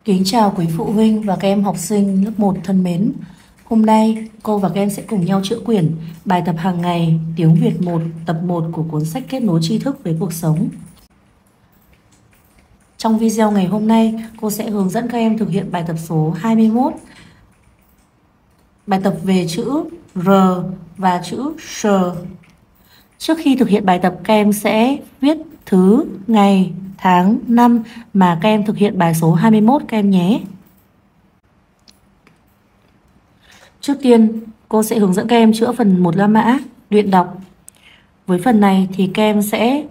Kính chào quý phụ huynh và các em học sinh lớp 1 thân mến. Hôm nay cô và các em sẽ cùng nhau chữa quyển bài tập hàng ngày tiếng Việt 1 tập 1 của cuốn sách Kết nối tri thức với cuộc sống. Trong video ngày hôm nay, cô sẽ hướng dẫn các em thực hiện bài tập số 21. Bài tập về chữ R và chữ S. Trước khi thực hiện bài tập, các em sẽ viết thứ, ngày, tháng, năm mà các em thực hiện bài số 21 các em nhé. Trước tiên, cô sẽ hướng dẫn các em chữa phần 1 la mã, luyện đọc. Với phần này thì các em sẽ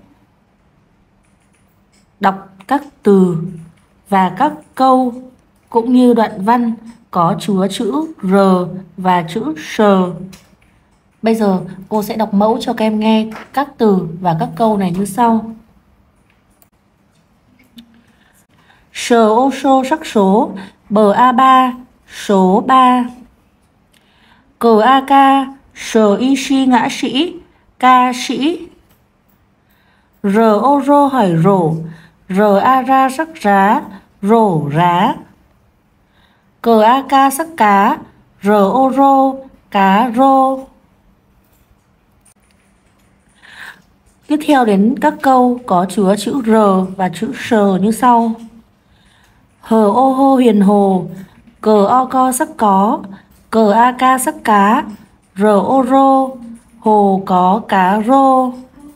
đọc các từ và các câu cũng như đoạn văn có chứa chữ R và chữ S. Bây giờ cô sẽ đọc mẫu cho các em nghe các từ và các câu này như sau. Sờ ô sô sắc số bờ A3 số 3. Cờ AK sờ y si ngã sĩ ca sĩ. R ô rô hỏi rổ R a ra sắc rá rổ rá. Cờ AK sắc cá R ô rô cá rô. Tiếp theo đến các câu có chứa chữ R và chữ S như sau. Hờ ô hô huyền hồ cờ o co sắc có cờ AK sắc cá R ô rô hồ có cá rô.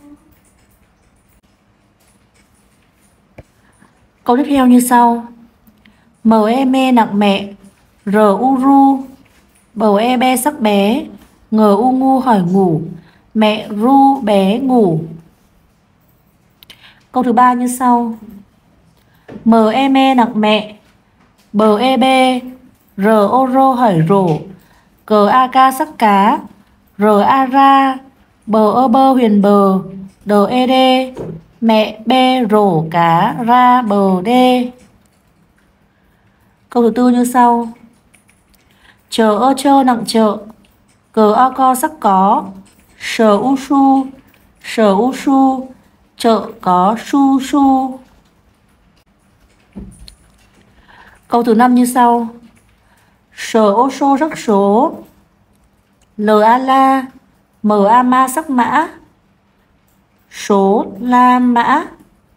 Câu tiếp theo như sau. Mờ e mê nặng mẹ R u ru. Bầu e be sắc bé ngờ u ngu hỏi ngủ mẹ ru bé ngủ. Câu thứ ba như sau. Mờ e mê nặng mẹ bờ e bê R ô rô hỏi rổ cờ AK sắc cá R a ra bờ ơ bơ huyền bờ đờ e đê mẹ bê rổ cá ra bờ đê. Câu thứ tư như sau. Chờ ơ chơ nặng chợ cờ o co sắc có sờ u su chợ có su su. Câu thứ năm như sau. Sờ ô sô sắc số L a la M a ma sắc mã số la mã.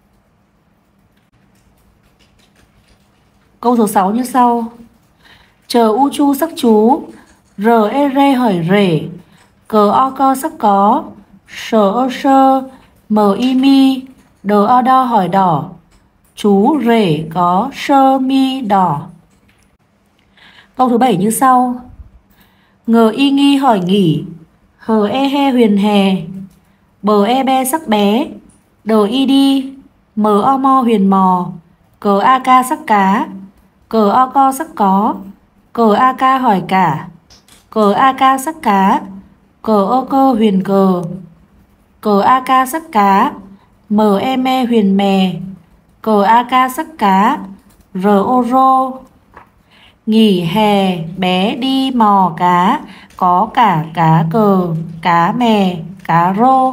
Câu số 6 như sau. Chờ u chu sắc chú R e rê hỏi rể cờ o co sắc có sờ ơ sơ M y mi đờ o đo hỏi đỏ chú rể có sơ mi đỏ. Câu thứ 7 như sau. Ngờ y nghi hỏi nghỉ hờ e he huyền hè bờ e be sắc bé đờ y đi mờ o mo huyền mò cờ AK sắc cá cờ o co sắc có cờ AK hỏi cả cờ AK sắc cá cờ ơ cơ huyền cờ AK sắc cá mờ e me huyền mè cờ AK sắc cá R ô rô. Nghỉ hè bé đi mò cá có cả cá cờ cá mè cá rô.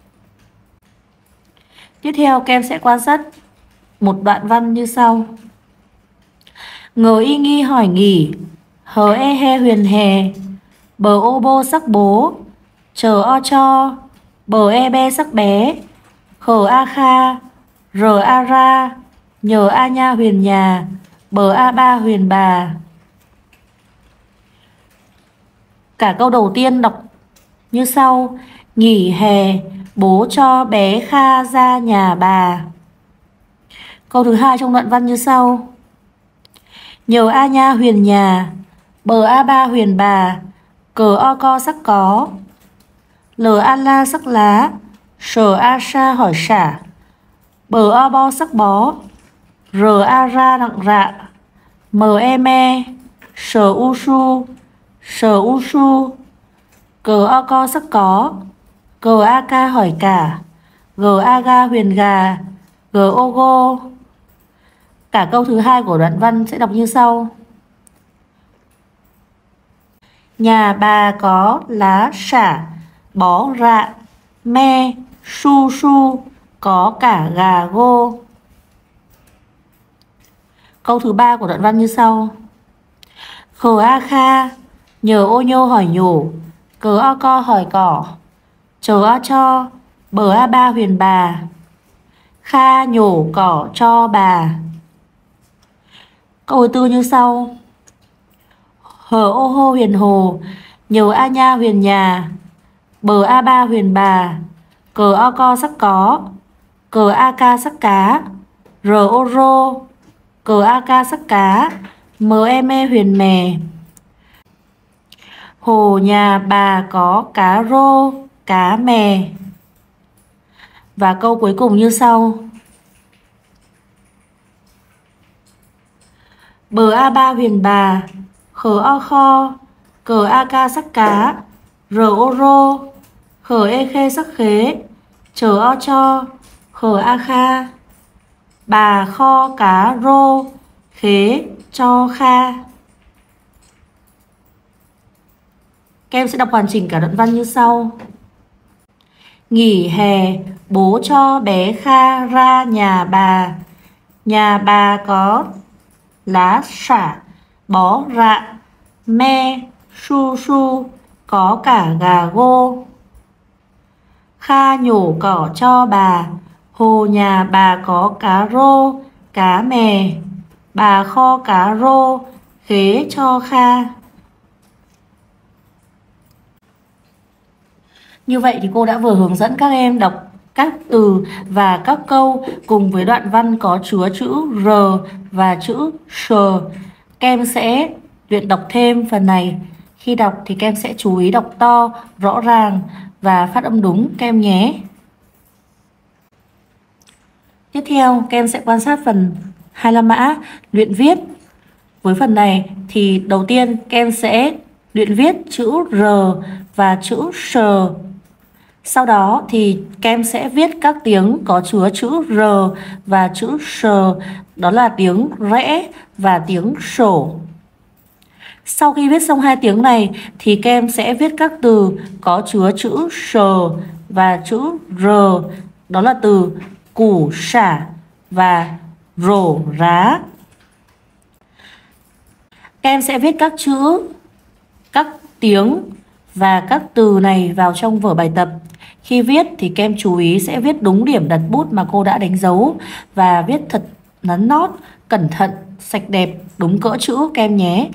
Tiếp theo các em sẽ quan sát một đoạn văn như sau. Ngờ y nghi hỏi nghỉ hờ e he huyền hè bờ ô bô sắc bố chờ o cho bờ e be sắc bé khờ a kha R a ra nhờ a nha huyền nhà bờ a ba huyền bà. Cả câu đầu tiên đọc như sau. Nghỉ hè bố cho bé Kha ra nhà bà. Câu thứ hai trong đoạn văn như sau. Nhờ a nha huyền nhà bờ a ba huyền bà cờ o co sắc có L a la sắc lá sờ a sa hỏi xả bờ o bo sắc bó R a ra nặng rạ M e me sờ u su cờ o co sắc có cờ AK hỏi cả G a ga huyền gà G ô gô. Cả câu thứ hai của đoạn văn sẽ đọc như sau. Nhà bà có lá xả bó rạ me su có cả gà gô. Câu thứ 3 của đoạn văn như sau. Khờ a kha, nhờ ô nhô hỏi nhổ, cờ o co hỏi cỏ, chờ a cho, bờ a ba huyền bà, kha nhổ cỏ cho bà. Câu thứ 4 như sau. Hờ ô hô huyền hồ, nhờ a nha huyền nhà, bờ a ba huyền bà, cờ o co sắc có, cờ a ca sắc cá, rờ ô rô, cờ a ca sắc cá, mờ em e huyền mè. Hồ nhà bà có cá rô, cá mè. Và câu cuối cùng như sau. Bờ a ba huyền bà, khờ o kho, cờ a ca sắc cá, rờ ô rô, khờ e khê sắc khế, chờ o cho, khờ a kha, bà kho cá rô, khế cho kha. Các em sẽ đọc hoàn chỉnh cả đoạn văn như sau. Nghỉ hè, bố cho bé Kha ra nhà bà. Nhà bà có lá xả, bó rạ, me, su su, có cả gà gô. Kha nhổ cỏ cho bà. Hồ nhà bà có cá rô, cá mè. Bà kho cá rô, khế cho Kha. Như vậy thì cô đã vừa hướng dẫn các em đọc các từ và các câu cùng với đoạn văn có chứa chữ R và chữ S. Các em sẽ luyện đọc thêm phần này. Khi đọc thì các em sẽ chú ý đọc to, rõ ràng và phát âm đúng các em nhé. Tiếp theo các em sẽ quan sát phần 25 mã luyện viết. Với phần này thì đầu tiên các em sẽ luyện viết chữ R và chữ S. Sau đó thì các em sẽ viết các tiếng có chứa chữ R và chữ S, đó là tiếng rẽ và tiếng sổ. Sau khi viết xong hai tiếng này thì các em sẽ viết các từ có chứa chữ S và chữ R, đó là từ củ sả và rổ rá. Các em sẽ viết các chữ, các tiếng và các từ này vào trong vở bài tập. Khi viết thì các em chú ý sẽ viết đúng điểm đặt bút mà cô đã đánh dấu và viết thật nắn nót, cẩn thận, sạch đẹp, đúng cỡ chữ các em nhé.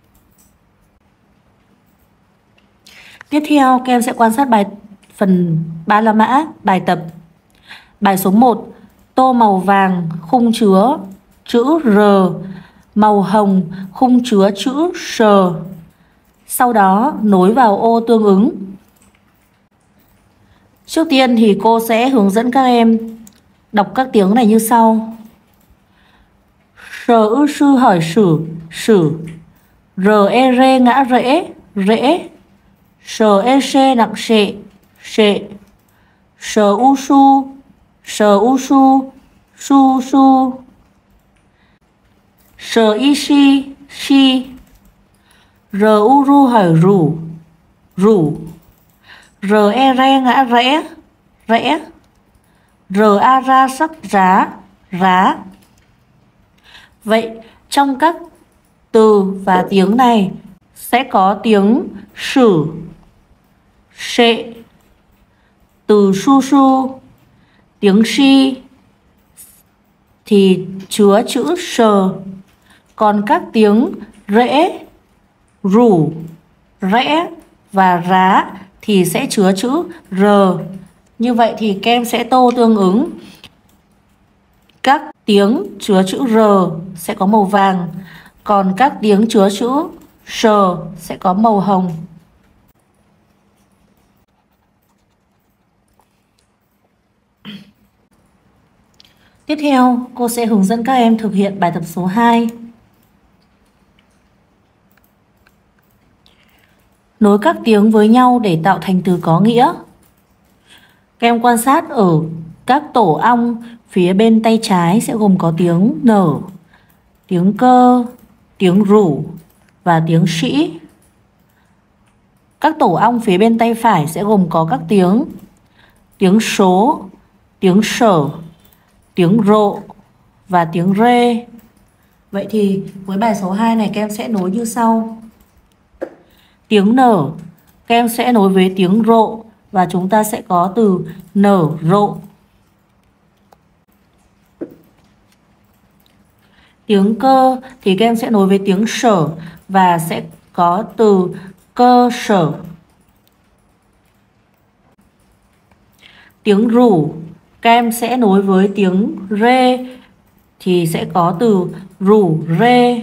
Tiếp theo các em sẽ quan sát phần 35 mã bài tập. Bài số 1. Tô màu vàng khung chứa chữ R, màu hồng khung chứa chữ S. Sau đó nối vào ô tương ứng. Trước tiên thì cô sẽ hướng dẫn các em đọc các tiếng này như sau. Sở ư sư hỏi sử, sử. R e rê ngã rễ, rễ. Sở e xê nặng sệ, sệ. Sở u su, su su. Sở y si, si. R u ru hỏi rủ, rủ. R e re ngã rẽ, rẽ. R a ra sắc rá, rá. Vậy trong các từ và tiếng này sẽ có tiếng sử, sệ, từ su su, tiếng si thì chứa chữ sờ. Còn các tiếng rễ, rủ, rẽ và rá thì sẽ chứa chữ R. Như vậy thì các em sẽ tô tương ứng. Các tiếng chứa chữ R sẽ có màu vàng, còn các tiếng chứa chữ S sẽ có màu hồng. Tiếp theo, cô sẽ hướng dẫn các em thực hiện bài tập số 2. Nối các tiếng với nhau để tạo thành từ có nghĩa. Các em quan sát ở các tổ ong phía bên tay trái sẽ gồm có tiếng nở, tiếng cơ, tiếng rủ và tiếng sĩ. Các tổ ong phía bên tay phải sẽ gồm có các tiếng số, tiếng sở, tiếng rộ và tiếng rê. Vậy thì với bài số 2 này các em sẽ nối như sau. Tiếng N các em sẽ nối với tiếng rộ và chúng ta sẽ có từ nở rộ. Tiếng cơ thì các em sẽ nối với tiếng sở và sẽ có từ cơ sở. Tiếng rủ các em sẽ nối với tiếng rê thì sẽ có từ rủ rê.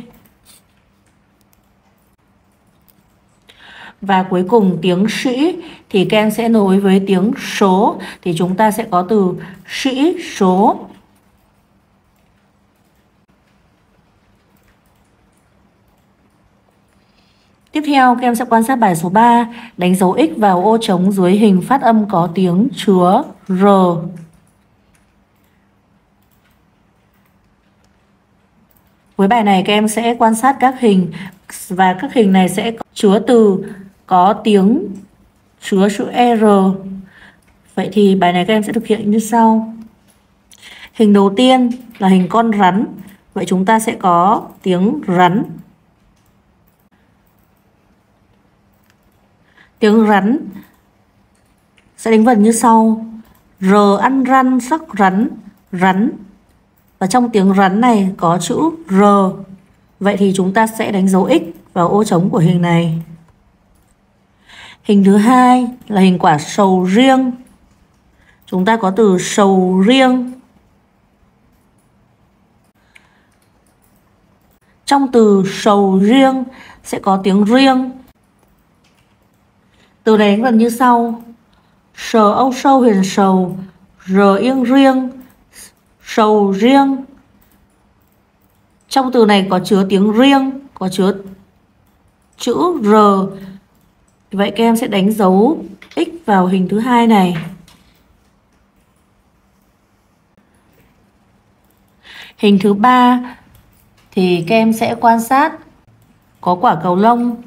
Và cuối cùng tiếng sĩ thì các em sẽ nối với tiếng số thì chúng ta sẽ có từ sĩ số. Tiếp theo các em sẽ quan sát bài số 3, đánh dấu X vào ô trống dưới hình phát âm có tiếng chứa R. Với bài này các em sẽ quan sát các hình và các hình này sẽ chứa từ có tiếng chứa chữ R. Vậy thì bài này các em sẽ thực hiện như sau. Hình đầu tiên là hình con rắn. Vậy chúng ta sẽ có tiếng rắn. Tiếng rắn sẽ đánh vần như sau. R ăn răn sắc rắn, rắn. Và trong tiếng rắn này có chữ R. Vậy thì chúng ta sẽ đánh dấu X vào ô trống của hình này. Hình thứ hai là hình quả sầu riêng. Chúng ta có từ sầu riêng. Trong từ sầu riêng sẽ có tiếng riêng. Từ này đánh vần như sau. Sờ âu sâu huyền sầu, r yên riêng, sầu riêng. Trong từ này có chứa tiếng riêng, có chứa chữ R. Vậy các em sẽ đánh dấu X vào hình thứ hai này. Hình thứ ba thì các em sẽ quan sát có quả cầu lông.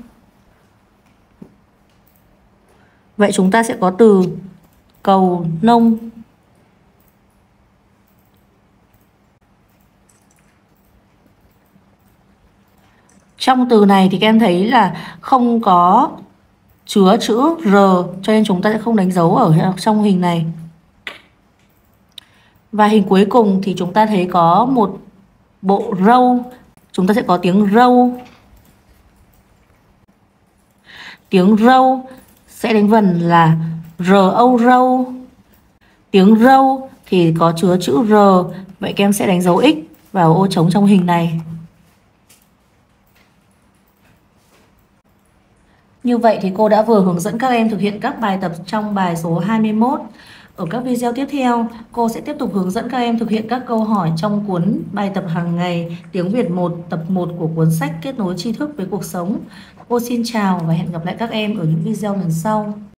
Vậy chúng ta sẽ có từ cầu lông. Trong từ này thì các em thấy là không có chứa chữ R, cho nên chúng ta sẽ không đánh dấu ở trong hình này. Và hình cuối cùng thì chúng ta thấy có một bộ râu. Chúng ta sẽ có tiếng râu. Tiếng râu sẽ đánh vần là R âu râu. Tiếng râu thì có chứa chữ R. Vậy các em sẽ đánh dấu X vào ô trống trong hình này. Như vậy thì cô đã vừa hướng dẫn các em thực hiện các bài tập trong bài số 21. Ở các video tiếp theo, cô sẽ tiếp tục hướng dẫn các em thực hiện các câu hỏi trong cuốn bài tập hàng ngày tiếng Việt 1 tập 1 của cuốn sách Kết nối tri thức với cuộc sống. Cô xin chào và hẹn gặp lại các em ở những video lần sau.